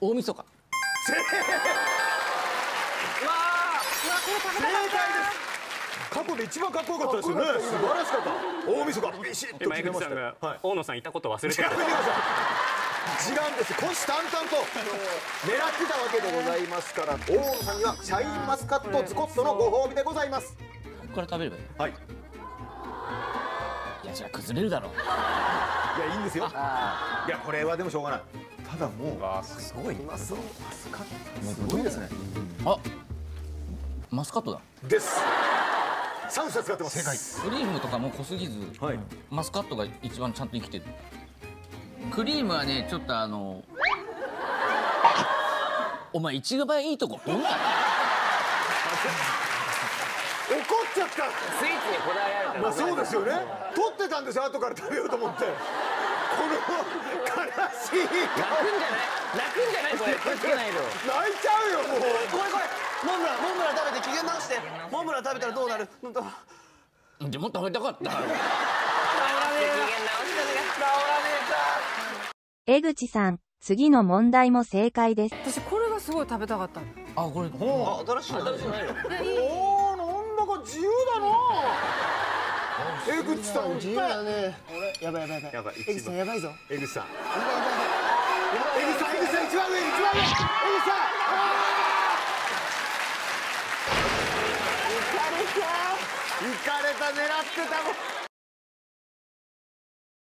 大晦日。 正解です。過去で一番かっこよかったですよね。素晴らしかった。大晦日ビシッと決めましたよ。 大野さんいたこと忘れてた。 違うんです。虎視眈々と狙ってたわけでございますから、大野さんにはシャインマスカットズコットのご褒美でございます。 ここから食べればいい。 はい。 いや、じゃあ崩れるだろう。 いや、いいんですよ。いや、これはでもしょうがない。ただもうすごい。 マスカットすごいですね。 あ、マスカットだ。 です。3社使ってます。正解。 クリームとかも濃すぎず、マスカットが一番ちゃんと生きてる。クリームはね、ちょっとお前一番いいとこどんな？ 怒っちゃった。 スイーツにこだわりあるから。 まあそうですよね。取ってたんですよ、後から食べようと思って。この悲しい。 泣くんじゃないこれ。気をつけないと。 泣いちゃうよもう。 これモンブラン食べて機嫌直して。モンブラン食べたらどうなる？ でも食べたかった。 江口さん、次の問題も正解です。 私これがすごい食べたかった。 あ、これ。 新しいの。 おお、なんだか自由だな。江口さん自由だね。やばい。江口さんやばいぞ。 江口さん。 やばい。 江口さん一番上。江口さん。行かれた狙ってたもん。